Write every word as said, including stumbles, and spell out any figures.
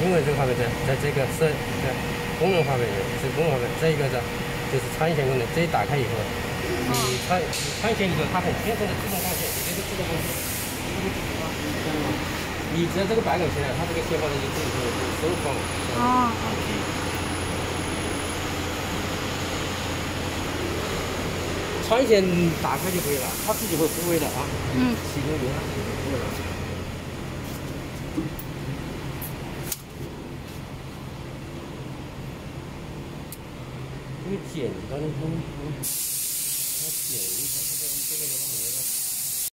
因为这个滑板车在这个是在功能滑板车是功能滑板，这一个是就是穿线功能，这一打开以后，你穿穿线以后，它很天生的自动放线，这个自动放线，你只要这个白杆起来，它这个线放在就自己就收放。 哦。 穿线打开就可以了，它自己会复位的啊。 嗯。 启动以后它自己会复位的。这个简单的功夫，它简一下，这个这个的话，我要。